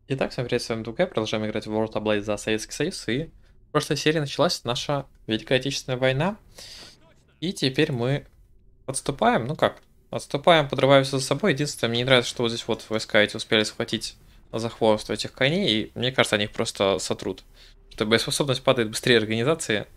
Итак, всем привет, с вами Дугай, продолжаем играть в World of Blade за Советский Союз, и в прошлой серии началась наша Великая Отечественная война, и теперь мы отступаем, ну как, отступаем, подрываемся за собой. Единственное, мне не нравится, что вот здесь вот войска эти успели схватить за хвост этих коней, и мне кажется, они их просто сотрут. Что боеспособность падает быстрее организации,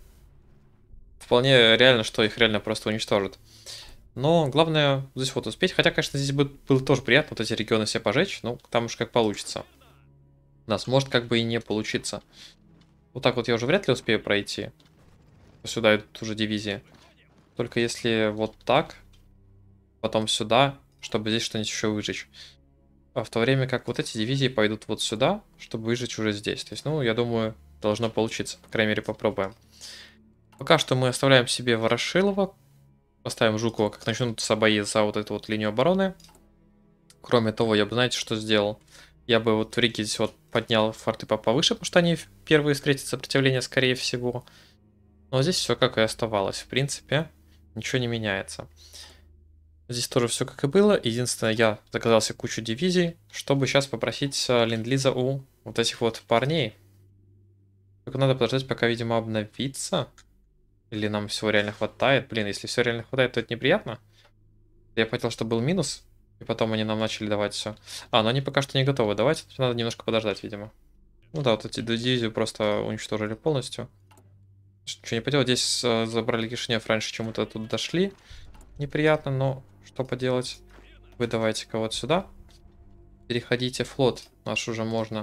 вполне реально, что их реально просто уничтожат. Но главное здесь вот успеть, хотя, конечно, здесь было тоже приятно вот эти регионы все пожечь, ну там уж как получится. У нас может как бы и не получиться. Вот так вот я уже вряд ли успею пройти. Сюда идут уже дивизии. Только если вот так, потом сюда, чтобы здесь что-нибудь еще выжечь. А в то время как вот эти дивизии пойдут вот сюда, чтобы выжечь уже здесь. То есть, ну, я думаю, должно получиться. По крайней мере, попробуем. Пока что мы оставляем себе Ворошилова. Оставим Жукова, как начнутся бои за вот эту вот линию обороны. Кроме того, я бы, знаете, что сделал? Я бы вот в Риге здесь вот поднял форты повыше, потому что они первые встретят сопротивление, скорее всего. Но здесь все как и оставалось. В принципе, ничего не меняется. Здесь тоже все как и было. Единственное, я заказал себе кучу дивизий, чтобы сейчас попросить ленд-лиза у вот этих вот парней. Только надо подождать, пока, видимо, обновится. Или нам всего реально хватает. Блин, если все реально хватает, то это неприятно. Я хотел, чтобы был минус. И потом они нам начали давать все. А, но они пока что не готовы давать. Надо немножко подождать, видимо. Ну да, вот эти дивизию просто уничтожили полностью. Что не поделать, здесь забрали Кишинев раньше, чем-то тут дошли. Неприятно, но что поделать. Вы давайте-ка вот сюда. Переходите флот. Наш уже можно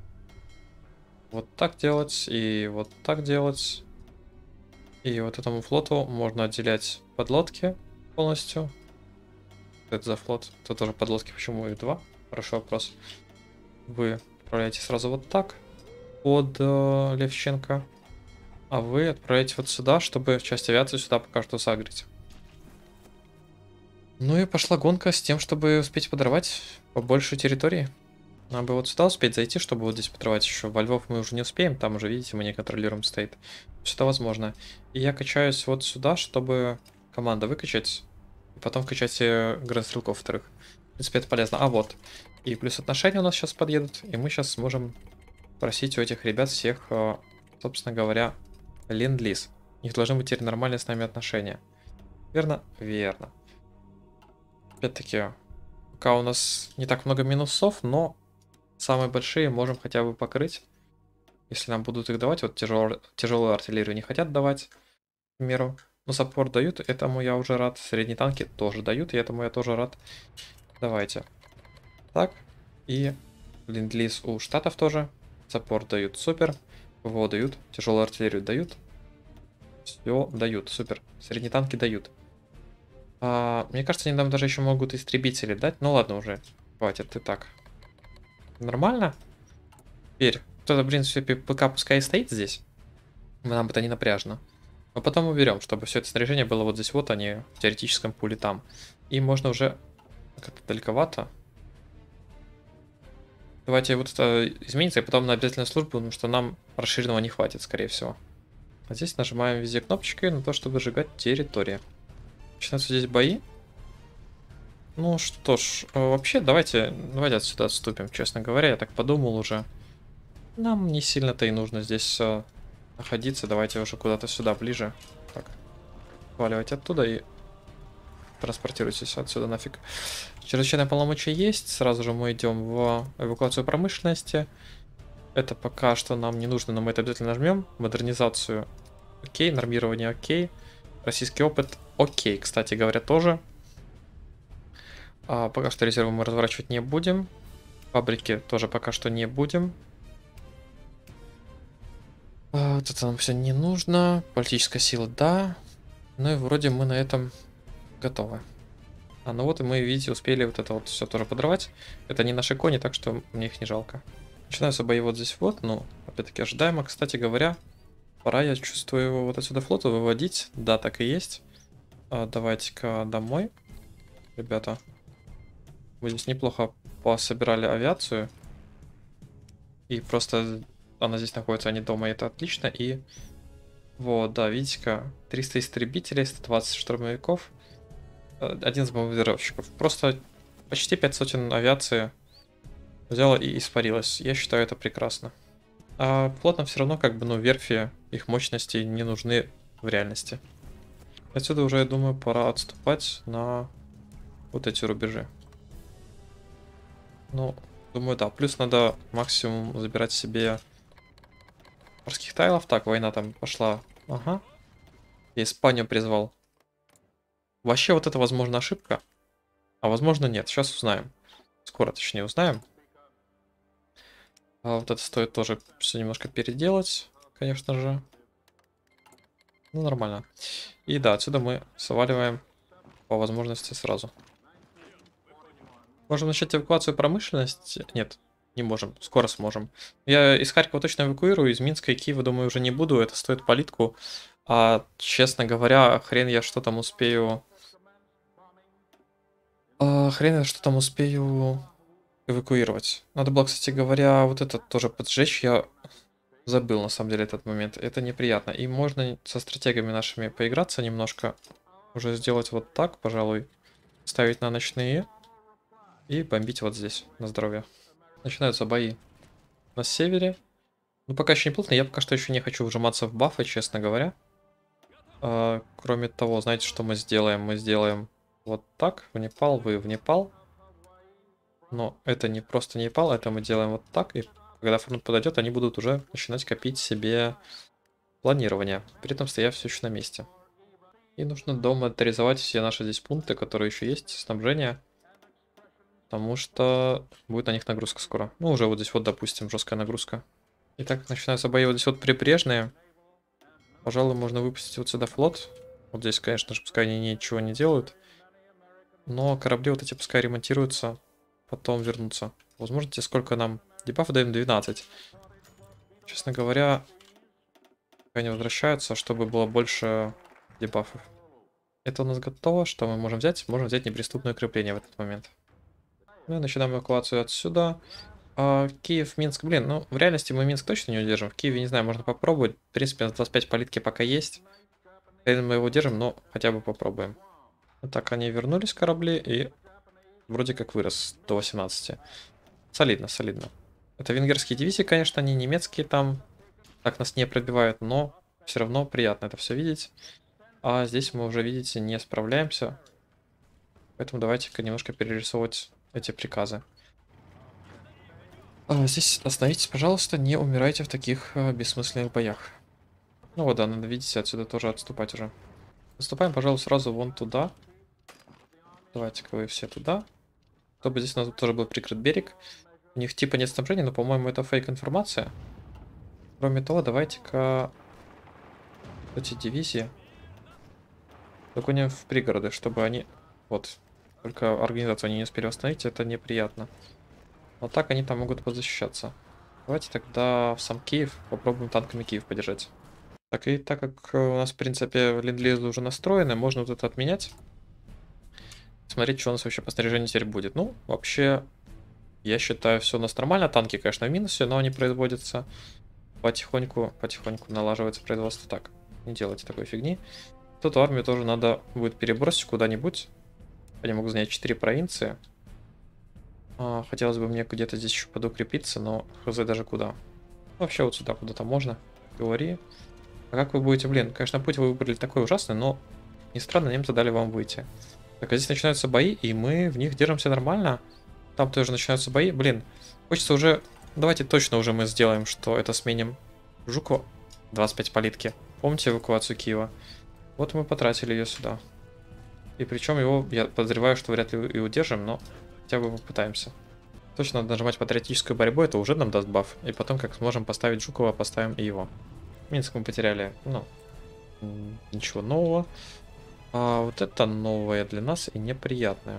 вот так делать и вот так делать. И вот этому флоту можно отделять подлодки полностью. Что это за флот? Это тоже подлодки, почему их два? Хороший вопрос. Вы отправляете сразу вот так под Левченко. А вы отправляете вот сюда, чтобы часть авиации сюда пока что сагрить. Ну и пошла гонка с тем, чтобы успеть подорвать побольше территории. Надо бы вот сюда успеть зайти, чтобы вот здесь подорвать еще. Во Львов мы уже не успеем, там уже, видите, мы не контролируем стоит. Сюда возможно. И я качаюсь вот сюда, чтобы команда выкачать. И потом качать гранатстрелков вторых. В принципе, это полезно. А вот. И плюс отношения у нас сейчас подъедут. И мы сейчас сможем просить у этих ребят всех, собственно говоря, ленд-лиз. У них должны быть теперь нормальные с нами отношения. Верно? Верно. Опять-таки, пока у нас не так много минусов, но самые большие можем хотя бы покрыть. Если нам будут их давать, вот тяжелую артиллерию не хотят давать, к примеру. Но саппорт дают, этому я уже рад. Средние танки тоже дают, и этому я тоже рад. Давайте. Так. И ленд-лиз у штатов тоже. Саппорт дают, супер. ПВО дают, тяжелую артиллерию дают. Все дают, супер. Средние танки дают. Мне кажется, они нам даже еще могут истребители дать. Ну ладно уже, хватит и так. Нормально? Теперь, кто-то, в принципе, ПК пускай стоит здесь. Нам это не напряжно. Но потом уберем, чтобы все это снаряжение было вот здесь вот, а не в теоретическом пуле там. И можно уже... Как-то далековато. Давайте вот это изменится, и потом на обязательную службу, потому что нам расширенного не хватит, скорее всего. А здесь нажимаем везде кнопочкой на то, чтобы сжигать территории. Начинаются здесь бои. Ну что ж, вообще давайте отсюда отступим, честно говоря, я так подумал уже. Нам не сильно-то и нужно здесь находиться, давайте уже куда-то сюда ближе. Так, сваливайте оттуда и транспортируйтесь отсюда нафиг. Чрезвычайное полномочия есть, сразу же мы идем в эвакуацию промышленности. Это пока что нам не нужно, но мы это обязательно нажмем. Модернизацию окей, нормирование окей. Российский опыт окей, кстати говоря, тоже. Пока что резервы мы разворачивать не будем. Фабрики тоже пока что не будем. Вот это нам все не нужно. Политическая сила, да. Ну и вроде мы на этом готовы. Ну вот и мы, видите, успели вот это вот все тоже подрывать. Это не наши кони, так что мне их не жалко. Начинаются бои вот здесь вот. Ну, опять-таки ожидаемо. Кстати говоря, пора, я чувствую, его вот отсюда флота выводить. Да, так и есть. Давайте-ка домой, ребята. Мы здесь неплохо пособирали авиацию. И просто она здесь находится, а не дома, и это отлично. И вот, да, видите-ка, 300 истребителей, 120 штурмовиков, 11 бомбардировщиков. Просто почти 5 сотен авиации взяла и испарилась. Я считаю это прекрасно. А флотам все равно, как бы, ну, верфи, их мощности не нужны в реальности. Отсюда уже, я думаю, пора отступать на вот эти рубежи. Ну, думаю, да. Плюс надо максимум забирать себе морских тайлов. Так, война там пошла. Ага. Я Испанию призвал. Вообще, вот это, возможно, ошибка. А возможно, нет. Сейчас узнаем. Скоро, точнее, узнаем. А вот это стоит тоже все немножко переделать, конечно же. Ну, нормально. И да, отсюда мы сваливаем по возможности сразу. Можем начать эвакуацию промышленности? Нет, не можем. Скоро сможем. Я из Харькова точно эвакуирую, из Минска и Киева, думаю, уже не буду. Это стоит политку. А, честно говоря, хрен я что там успею... хрен я что там успею эвакуировать. Надо было, кстати говоря, вот этот тоже поджечь. Я забыл, на самом деле, этот момент. Это неприятно. И можно со стратегами нашими поиграться немножко. Уже сделать вот так, пожалуй. Ставить на ночные. И бомбить вот здесь, на здоровье. Начинаются бои на севере. Ну, пока еще не плотно. Я пока что еще не хочу вжиматься в бафы, честно говоря. Кроме того, знаете, что мы сделаем? Мы сделаем вот так. В Непал, вы в Непал. Но это не просто Непал, это мы делаем вот так. И когда фронт подойдет, они будут уже начинать копить себе планирование. При этом стоя все еще на месте. И нужно домонетаризовать все наши здесь пункты, которые еще есть, снабжение. Потому что будет на них нагрузка скоро. Ну, уже вот здесь вот, допустим, жесткая нагрузка. Итак, начинаются бои вот здесь вот прибрежные. Пожалуй, можно выпустить вот сюда флот. Вот здесь, конечно же, пускай они ничего не делают. Но корабли вот эти пускай ремонтируются. Потом вернутся. Возможно, те сколько нам дебафа даем? 12. Честно говоря, они возвращаются, чтобы было больше дебафов. Это у нас готово. Что мы можем взять? Можем взять неприступное укрепление в этот момент. Мы начинаем эвакуацию отсюда. Киев, Минск. Блин, ну в реальности мы Минск точно не удержим. В Киеве, не знаю, можно попробовать. В принципе, у нас 25 политки пока есть. Хрен мы его держим, но хотя бы попробуем. Так, они вернулись, корабли, и вроде как вырос до 18. Солидно, солидно. Это венгерские дивизии, конечно, они немецкие там. Так нас не пробивают, но все равно приятно это все видеть. А здесь мы уже, видите, не справляемся. Поэтому давайте-ка немножко перерисовывать эти приказы. Здесь остановитесь, пожалуйста, не умирайте в таких бессмысленных боях. Ну вот, да, надо, видите, отсюда тоже отступать уже. Отступаем, пожалуй, сразу вон туда. Давайте-ка вы все туда. Чтобы здесь у нас тоже был прикрыт берег. У них типа нет снабжения, но, по-моему, это фейк-информация. Кроме того, давайте-ка эти дивизии загоним в пригороды, чтобы они... Вот, только организацию они не успели восстановить, это неприятно. Но так они там могут позащищаться. Давайте тогда в сам Киев попробуем танками Киев подержать. Так, и так как у нас, в принципе, ленд-лизы уже настроены, можно вот это отменять. Смотреть, что у нас вообще по снаряжению теперь будет. Ну, вообще, я считаю, все у нас нормально. Танки, конечно, в минусе, но они производятся потихоньку налаживается производство. Так, не делайте такой фигни. Тут армию тоже надо будет перебросить куда-нибудь. Они могут занять 4 провинции. Хотелось бы мне где-то здесь еще подукрепиться, но хз даже куда. Вообще вот сюда куда-то можно. Говори. А как вы будете, блин, конечно, путь вы выбрали такой ужасный, но не странно, немцы дали вам выйти. Так, а здесь начинаются бои, и мы в них держимся нормально. Там тоже начинаются бои. Блин, хочется уже... Давайте точно уже мы сделаем, что это сменим Жукова. 25 политки. Помните эвакуацию Киева? Вот мы потратили ее сюда. И причем его, я подозреваю, что вряд ли и удержим, но хотя бы попытаемся. Точно надо нажимать патриотическую борьбу, это уже нам даст баф. И потом, как сможем поставить Жукова, поставим и его. Минск мы потеряли, ну, ничего нового. А вот это новое для нас и неприятное.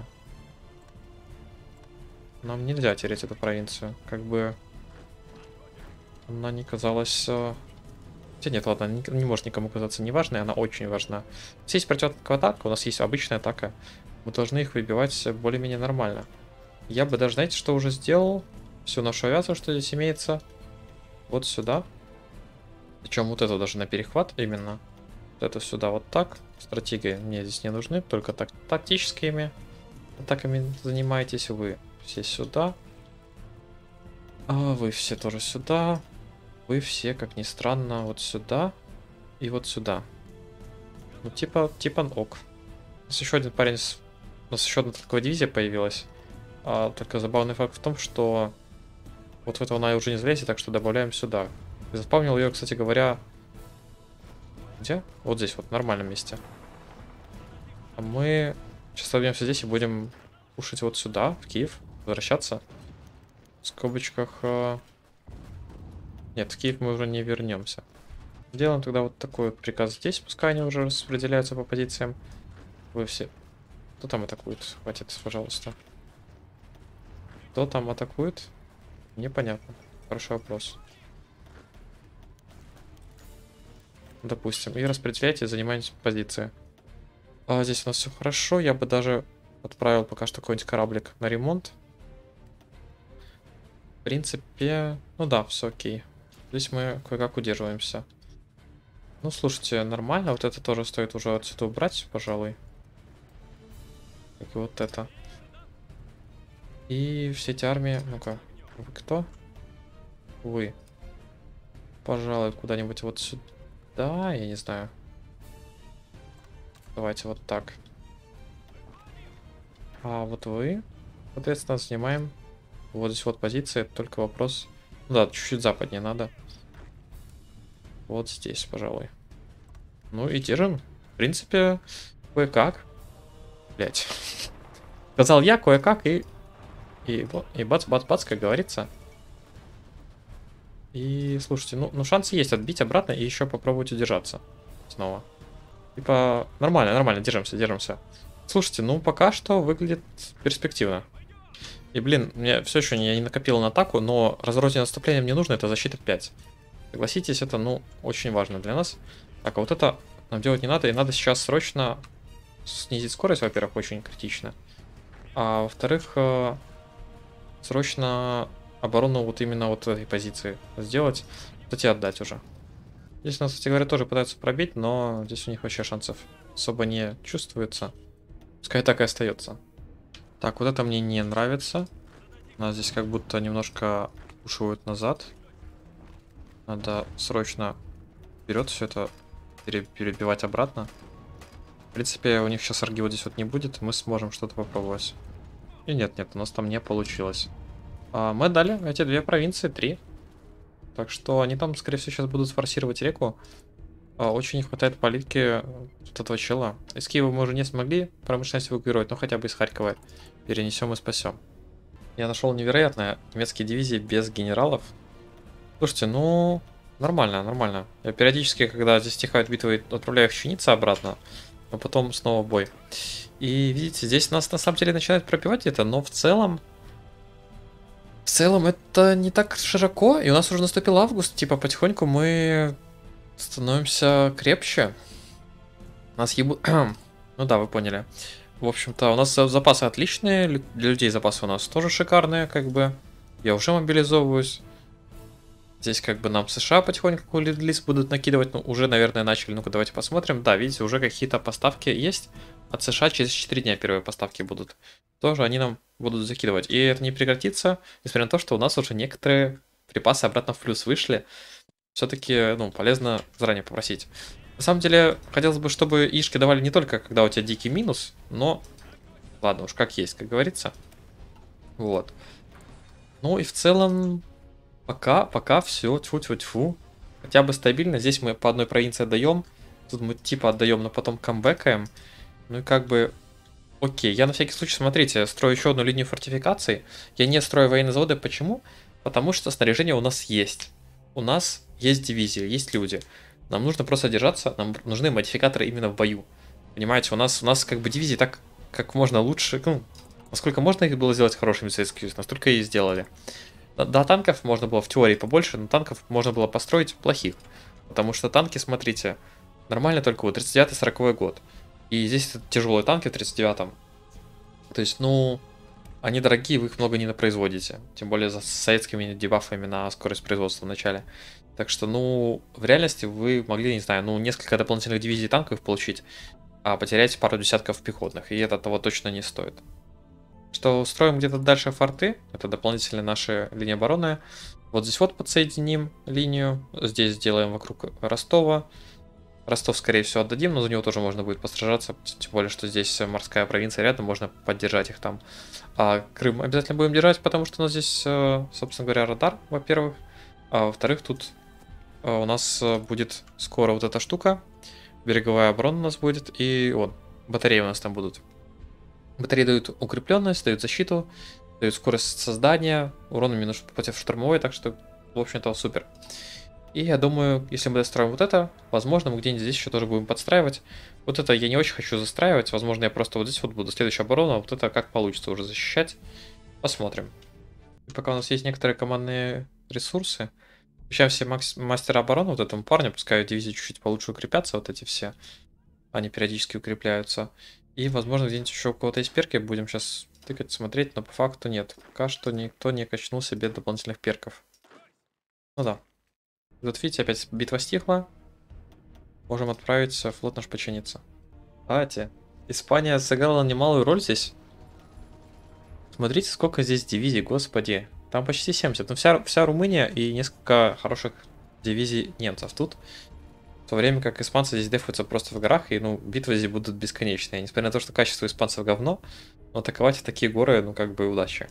Нам нельзя терять эту провинцию. Как бы она не казалась... Хотя нет, ладно, не может никому казаться неважной, она очень важна. У нас есть противотанковая атака, у нас есть обычная атака. Мы должны их выбивать более-менее нормально. Я бы даже, знаете, что уже сделал? Всю нашу авиацию, что здесь имеется, вот сюда. Причем вот это даже на перехват именно. Вот это сюда вот так. Стратегии мне здесь не нужны, только тактическими атаками занимаетесь вы. Все сюда. А вы все тоже сюда. Вы все, как ни странно, вот сюда и вот сюда. Ну, типа ок. У нас еще один парень, у нас еще одна такая дивизия появилась. Только забавный факт в том, что вот в эту она уже не залезет, так что добавляем сюда. И запомнил ее, кстати говоря, где? Вот здесь, вот, в нормальном месте. А мы сейчас собьемся здесь и будем кушать вот сюда, в Киев, возвращаться. В скобочках... Нет, в Киев мы уже не вернемся. Делаем тогда вот такой вот приказ здесь, пускай они уже распределяются по позициям. Вы все... Кто там атакует? Хватит, пожалуйста. Кто там атакует? Непонятно. Хороший вопрос. Допустим. И распределяйте, занимаемся позиции. Здесь у нас все хорошо. Я бы даже отправил пока что какой-нибудь кораблик на ремонт. В принципе, ну да, все окей. Здесь мы кое-как удерживаемся. Ну, слушайте, нормально. Вот это тоже стоит уже отсюда убрать, пожалуй. Как и вот это. И все эти армии... Ну-ка, вы кто? Вы. Пожалуй, куда-нибудь вот сюда, я не знаю. Давайте вот так. А вот вы, соответственно, снимаем вот здесь вот позиции. Только вопрос... Ну да, чуть-чуть западнее надо. Вот здесь, пожалуй. Ну и держим. В принципе, кое-как. Блять. Сказал я кое-как и бац-бац-бац, как говорится. И слушайте, ну шансы есть отбить обратно и еще попробовать удержаться. Снова. Типа, нормально, держимся. Слушайте, ну пока что выглядит перспективно. И, блин, мне все еще я не накопил на атаку, но разрозненное наступление мне нужно, это защита 5. Согласитесь, это, ну, очень важно для нас. Так, а вот это нам делать не надо, и надо сейчас срочно снизить скорость, во-первых, очень критично. А во-вторых, срочно оборону вот именно вот этой позиции сделать, кстати, отдать уже. Здесь нас, кстати говоря, тоже пытаются пробить, но здесь у них вообще шансов особо не чувствуется. Пускай так и остается. Так, вот это мне не нравится. Нас здесь как будто немножко ушивают назад. Надо срочно вперед все это перебивать обратно. В принципе, у них сейчас арги вот здесь вот не будет, мы сможем что-то попробовать. И нет, у нас там не получилось. Мы дали эти две провинции, 3. Так что они там, скорее всего, сейчас будут форсировать реку. Очень не хватает политики вот этого чела. Из Киева мы уже не смогли промышленность эвакуировать, но хотя бы из Харькова перенесем и спасем. Я нашел невероятное немецкие дивизии без генералов. Слушайте, ну нормально. Я периодически, когда здесь стихают битвы, отправляю их чиниться обратно, но потом снова бой. И видите, здесь нас на самом деле начинает пробивать это, но в целом это не так широко, и у нас уже наступил август, типа потихоньку мы становимся крепче. Нас ебут... Ну да, вы поняли. В общем-то, у нас запасы отличные, для людей запасы у нас тоже шикарные, как бы. Я уже мобилизовываюсь. Здесь как бы нам США потихоньку лист будут накидывать, ну уже, наверное, начали. Ну-ка, давайте посмотрим. Да, видите, уже какие-то поставки есть. От США через 4 дня первые поставки будут. Тоже они нам будут закидывать. И это не прекратится, несмотря на то, что у нас уже некоторые припасы обратно в плюс вышли. Все-таки, ну, полезно заранее попросить. На самом деле, хотелось бы, чтобы ишки давали не только, когда у тебя дикий минус, но... Ладно уж, как есть, как говорится. Вот. Ну и в целом... Пока все, тьфу-тьфу-тьфу. Хотя бы стабильно. Здесь мы по одной провинции отдаем. Тут мы типа отдаем, но потом камбэкаем. Ну и как бы... Окей, я на всякий случай, смотрите, строю еще одну линию фортификаций. Я не строю военные заводы. Почему? Потому что снаряжение у нас есть. У нас есть дивизия, есть люди. Нам нужно просто держаться, нам нужны модификаторы именно в бою. Понимаете, у нас как бы дивизии так, как можно лучше, ну, насколько можно их было сделать хорошими Советский Союз, настолько и сделали. Да, танков можно было в теории побольше, но танков можно было построить плохих. Потому что танки, смотрите, нормально только вот 39-40 год. И здесь тяжелые танки в 39-м. То есть, ну, они дорогие, вы их много не производите. Тем более с советскими дебафами на скорость производства в начале. Так что, ну, в реальности вы могли, не знаю, ну, несколько дополнительных дивизий танков получить, а потерять пару десятков пехотных. И это того точно не стоит. что устроим где-то дальше форты. Это дополнительные наши линии обороны. Вот здесь вот подсоединим линию. Здесь сделаем вокруг Ростова. Ростов, скорее всего, отдадим, но за него тоже можно будет посражаться. Тем более, что здесь морская провинция рядом, можно поддержать их там. А Крым обязательно будем держать, потому что у нас здесь, собственно говоря, радар, во-первых. А во-вторых, тут у нас будет скоро вот эта штука. Береговая оборона у нас будет. И вот, батареи у нас там будут. Батареи дают укрепленность, дают защиту, дают скорость создания, урон минус против штурмовой, так что, в общем-то, супер. И я думаю, если мы достроим вот это, возможно, мы где-нибудь здесь еще тоже будем подстраивать. Вот это я не очень хочу застраивать, возможно, я просто вот здесь вот буду следующая оборона, вот это как получится уже защищать. Посмотрим. И пока у нас есть некоторые командные ресурсы, сейчас все мастера обороны вот этому парню, пускай дивизии чуть-чуть получше укрепятся, вот эти все, они периодически укрепляются. И, возможно, где-нибудь еще у кого-то есть перки, будем сейчас тыкать, смотреть, но по факту нет. Пока что никто не качнул себе дополнительных перков. Ну да. Вот видите, опять битва стихла. Можем отправить флот наш починиться. Кстати, Испания сыграла немалую роль здесь. Смотрите, сколько здесь дивизий, господи. Там почти 70. Ну, вся Румыния и несколько хороших дивизий немцев тут. В то время как испанцы здесь дефаются просто в горах, и, ну, битвы здесь будут бесконечные. Несмотря на то, что качество испанцев говно, но атаковать в такие горы, ну, как бы удачи.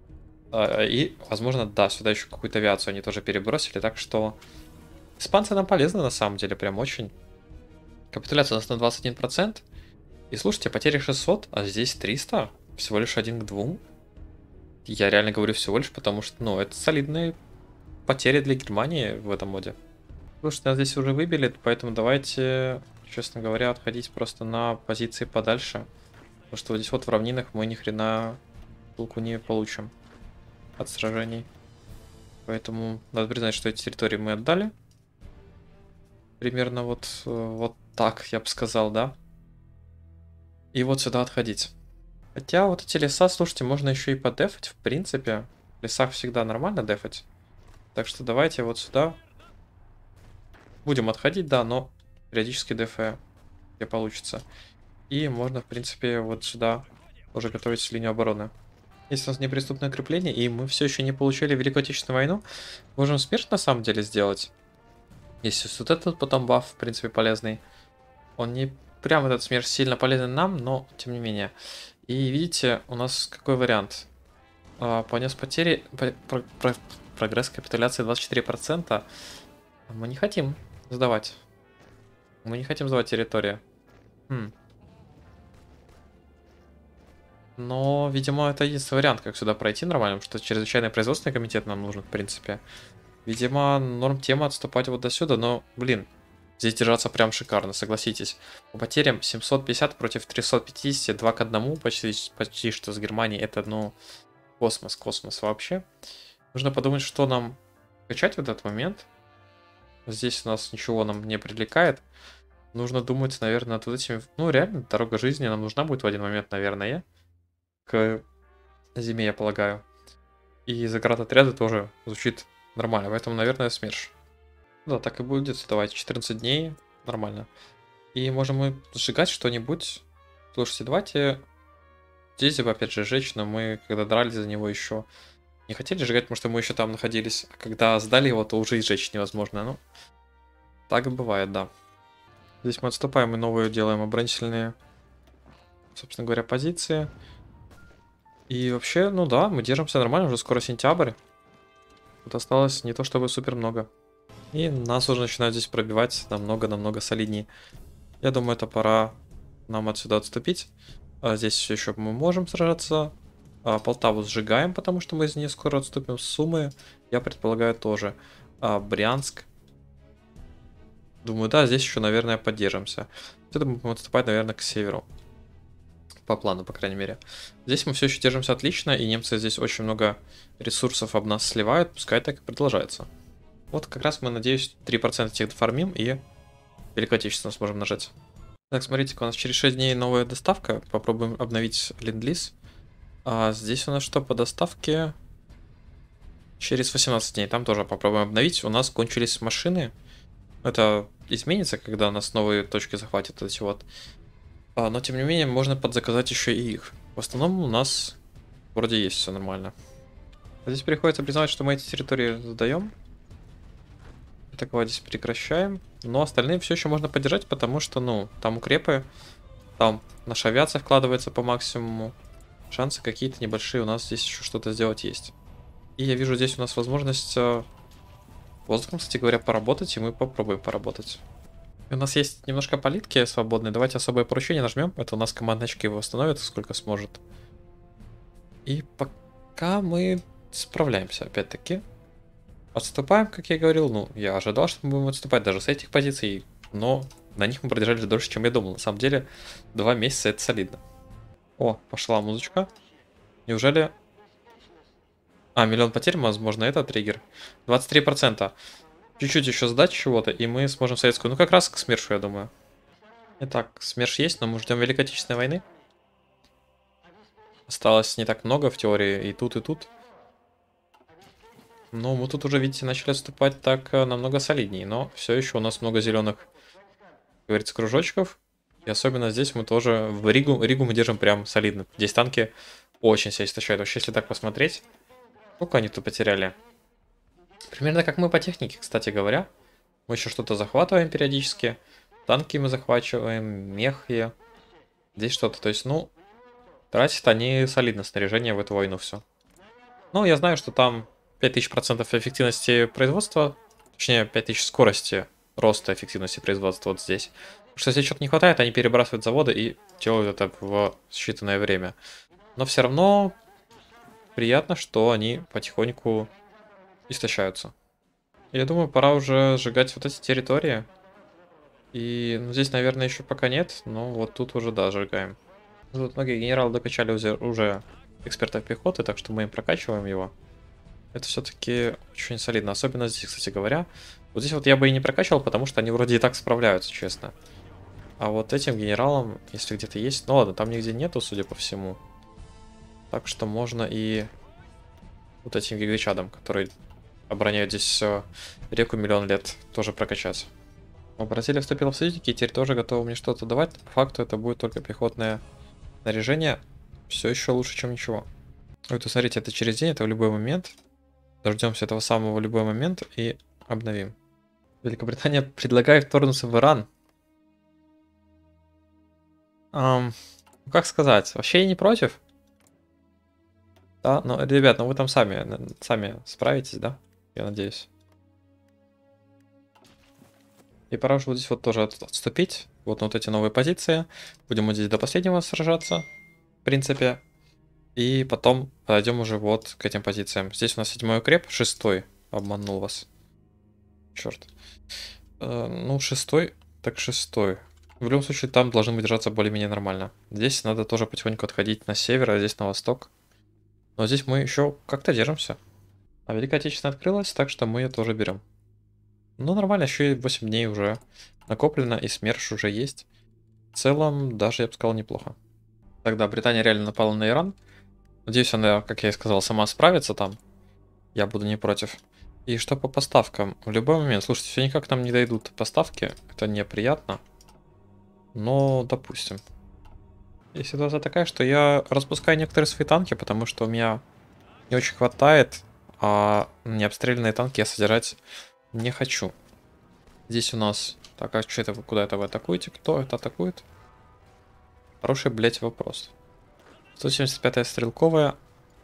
И, возможно, да, сюда еще какую-то авиацию они тоже перебросили, так что... Испанцы нам полезны, на самом деле, прям очень. Капитуляция у нас на 21%. И слушайте, потери 600, а здесь 300. Всего лишь 1 к 2. Я реально говорю всего лишь, потому что, ну, это солидные потери для Германии в этом моде. Слушайте, нас здесь уже выбили, поэтому давайте, честно говоря, отходить просто на позиции подальше. Потому что вот здесь вот в равнинах мы ни хрена толку не получим от сражений. Поэтому надо признать, что эти территории мы отдали. Примерно вот так, я бы сказал, да. И вот сюда отходить. Хотя вот эти леса, слушайте, можно еще и подефать, в принципе. В лесах всегда нормально дефать. Так что давайте вот сюда. Будем отходить, да, но периодически дефая, где получится. И можно, в принципе, вот сюда уже готовить линию обороны. Если у нас неприступное укрепление, и мы все еще не получили Великую Отечественную войну, можем смерть на самом деле сделать. Если вот этот потом баф, в принципе, полезный. Он не прям этот смерть сильно полезен нам, но тем не менее. И видите, у нас какой вариант? Понес потери, прогресс капитуляции 24%. Мы не хотим сдавать. Мы не хотим сдавать территорию. Но, видимо, это единственный вариант, как сюда пройти нормально, потому что чрезвычайный производственный комитет нам нужен, в принципе. Видимо, норм тема отступать вот до сюда, но, блин, здесь держаться прям шикарно, согласитесь. По потерям 750 против 350, 2 к 1, почти что с Германией, это, ну, космос вообще. Нужно подумать, что нам качать в этот момент. Здесь у нас ничего нам не привлекает. Нужно думать, наверное, над вот этими... Ну, реально, дорога жизни нам нужна будет в один момент, наверное, к зиме, я полагаю. И заградотряды тоже звучит нормально, поэтому, наверное, СМЕРШ. Да, так и будет. Давайте 14 дней. Нормально. И можем мы сжигать что-нибудь. Слушайте, давайте... Здесь, опять же, сжечь, но мы, когда дрались за него еще не хотели сжигать, потому что мы еще там находились. А когда сдали его, то уже и сжечь невозможно. Ну, так и бывает, да. Здесь мы отступаем и новые делаем оборонительные, собственно говоря, позиции. И вообще, ну да, мы держимся нормально, уже скоро сентябрь. Тут осталось не то чтобы супер много. И нас уже начинают здесь пробивать намного-намного солиднее. Я думаю, это пора нам отсюда отступить. Здесь все еще мы можем сражаться. Полтаву сжигаем, потому что мы из нее скоро отступим. Сумы, я предполагаю, тоже. Брянск. Думаю, да, здесь еще, наверное, поддержимся. Это мы будем отступать, наверное, к северу. По плану, по крайней мере. Здесь мы все еще держимся отлично, и немцы здесь очень много ресурсов об нас сливают. Пускай так и продолжается. Вот как раз мы, надеюсь, 3% этих дофармим, и Великую Отечественную сможем нажать. Так, смотрите-ка, у нас через 6 дней новая доставка. Попробуем обновить ленд-лиз. А здесь у нас что по доставке? Через 18 дней. Там тоже попробуем обновить. У нас кончились машины. Это изменится, когда у нас новые точки захватят эти вот. Но тем не менее, можно подзаказать еще и их. В основном у нас Вроде есть все нормально. Здесь приходится признать, что мы эти территории сдаем. Такого здесь прекращаем. Но остальные все еще можно поддержать, потому что, ну, там укрепы. Там наша авиация вкладывается по максимуму. Шансы какие-то небольшие у нас здесь еще что-то сделать есть. И я вижу здесь у нас возможность воздухом, кстати говоря, поработать, и мы попробуем поработать. И у нас есть немножко политки свободные. Давайте особое поручение нажмем. Это у нас командные очки восстановит, сколько сможет. И пока мы справляемся, опять-таки. Отступаем, как я говорил. Ну, я ожидал, что мы будем отступать даже с этих позиций. Но на них мы продержались дольше, чем я думал. На самом деле, 2 месяца это солидно. О, пошла музычка. Неужели... А, миллион потерь, возможно, это триггер. 23%. Чуть-чуть еще сдать чего-то, и мы сможем советскую. Ну, как раз к СМЕРШу, я думаю. Итак, СМЕРШ есть, но мы ждем Великой Отечественной войны. Осталось не так много в теории, и тут, и тут. Но мы тут уже, видите, начали отступать так намного солиднее. Но все еще у нас много зеленых, как говорится, кружочков. И особенно здесь мы тоже в Ригу мы держим прям солидно. Здесь танки очень себя истощают. Вообще, если так посмотреть, сколько они тут потеряли? Примерно как мы по технике, кстати говоря. Мы еще что-то захватываем периодически. Танки мы захватываем, мехи. Здесь что-то, то есть, ну, тратят они солидно снаряжение в эту войну все. Ну, я знаю, что там 5000% эффективности производства, точнее, 5000 скорости роста эффективности производства вот здесь. Потому что если что-то не хватает, они перебрасывают заводы и делают это в считанное время. Но все равно приятно, что они потихоньку истощаются. Я думаю, пора уже сжигать вот эти территории. И ну, здесь, наверное, еще пока нет, но вот тут уже, да, сжигаем. Тут многие генералы докачали уже экспертов пехоты, так что мы им прокачиваем его. Это все-таки очень солидно. Особенно здесь, кстати говоря. Вот здесь вот я бы и не прокачивал, потому что они вроде и так справляются, честно. А вот этим генералам, если где-то есть... Ну ладно, там нигде нету, судя по всему. Так что можно и вот этим гигачадам, которые обороняют здесь реку миллион лет, тоже прокачать. Бразилия вступила в союзники, и теперь тоже готова мне что-то давать. По факту это будет только пехотное снаряжение. Все еще лучше, чем ничего. Вот, смотрите, это через день, это в любой момент. Дождемся этого самого в любой момент и обновим. Великобритания предлагает вторгнуться в Иран. Как сказать? Вообще я не против. Да, но, ребят, ну вы там сами справитесь, да? Я надеюсь. И пора уже вот здесь вот тоже отступить. Вот на вот эти новые позиции. Будем вот здесь до последнего сражаться. В принципе. И потом подойдем уже вот к этим позициям. Здесь у нас 7-й укреп, 6-й. Обманул вас. Черт. Ну, 6-й, так 6-й. В любом случае, там должны быть держаться более-менее нормально. Здесь надо тоже потихоньку отходить на север, а здесь на восток. Но здесь мы еще как-то держимся. А Великая Отечественная открылась, так что мы ее тоже берем. Ну, нормально, еще и 8 дней уже накоплено, и СМЕРШ уже есть. В целом, даже, я бы сказал, неплохо. Тогда Британия реально напала на Иран. Надеюсь, она, как я и сказал, сама справится там. Я буду не против. И что по поставкам? В любой момент, слушайте, все никак нам не дойдут поставки. Это неприятно. Но, допустим. И ситуация такая, что я распускаю некоторые свои танки, потому что у меня не очень хватает, а необстрелянные танки я содержать не хочу. Здесь у нас... Так, а что это вы, куда это вы атакуете? Кто это атакует? Хороший, блять, вопрос. 175-я стрелковая.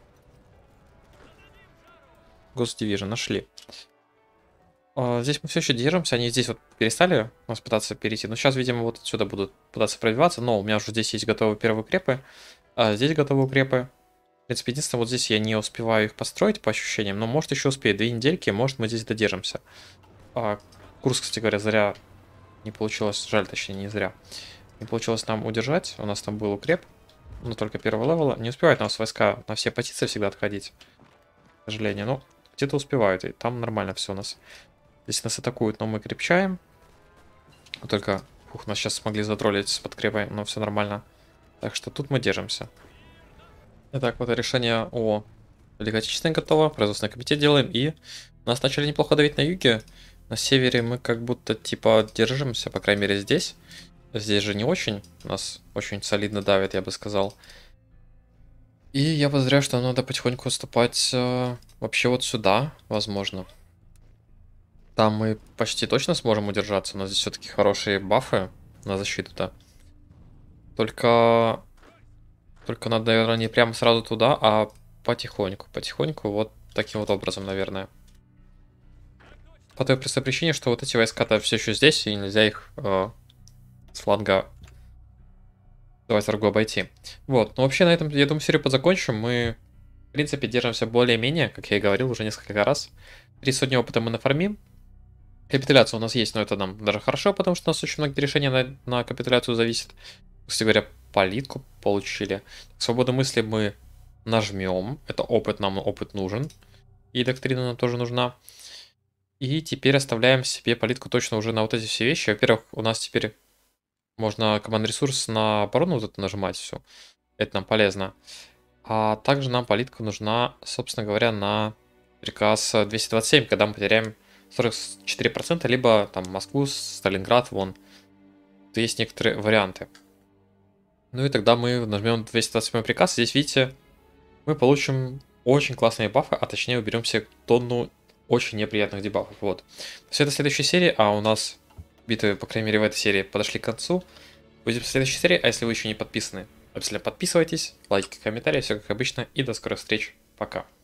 Госдивизион, нашли. Здесь мы все еще держимся. Они здесь вот перестали нас пытаться перейти. Но сейчас, видимо, вот отсюда будут пытаться пробиваться. Но у меня уже здесь есть готовые первые укрепы. А здесь готовые укрепы. В принципе, единственное, вот здесь я не успеваю их построить по ощущениям. Но может еще успею. 2 недельки, может мы здесь додержимся. Курс, кстати говоря, зря не получилось. Жаль, точнее, не зря. Не получилось нам удержать. У нас там был укреп. Но только первого левела. Не успевают у нас войска на все позиции всегда отходить. К сожалению. Но где-то успевают. И там нормально все у нас. Здесь нас атакуют, но мы крепчаем. Вот только, нас сейчас смогли затроллить с подкрепой, но все нормально. Так что тут мы держимся. Итак, вот решение о Великой Отечественной готово. Производственный комитет делаем. И нас начали неплохо давить на юге. На севере мы как будто типа держимся, по крайней мере здесь. Здесь же не очень. Нас очень солидно давят, я бы сказал. И я подозреваю, что нам надо потихоньку отступать вообще вот сюда, возможно. Там мы почти точно сможем удержаться. У нас здесь все-таки хорошие бафы на защиту-то. Только... Только надо, наверное, не прямо сразу туда, а потихоньку. Потихоньку вот таким вот образом, наверное. По той простой причине, что вот эти войска-то все еще здесь, и нельзя их с фланга давать врагу обойти. Вот, ну вообще на этом, я думаю, серию подзакончим. Мы, в принципе, держимся более-менее, как я и говорил уже несколько раз. 3 сотни опыта мы нафармим. Капитуляция у нас есть, но это нам даже хорошо, потому что у нас очень многие решения на капитуляцию зависят. Кстати говоря, палитку получили. Свободу мысли мы нажмем. Это опыт, нам опыт нужен. И доктрина нам тоже нужна. И теперь оставляем себе палитку точно уже на вот эти все вещи. Во-первых, у нас теперь можно команд-ресурс на оборону вот это нажимать все. Это нам полезно. А также нам палитка нужна, собственно говоря, на приказ 227, когда мы потеряем 44%, либо там Москву, Сталинград, вон. То есть некоторые варианты. Ну и тогда мы нажмем 227 приказ. Здесь, видите, мы получим очень классные бафы, а точнее уберем себе тонну очень неприятных дебафов. Вот. Все это в следующей серии, а у нас битвы, по крайней мере, в этой серии подошли к концу. Увидимся в следующей серии, а если вы еще не подписаны, обязательно подписывайтесь, лайки, комментарии, все как обычно, и до скорых встреч. Пока.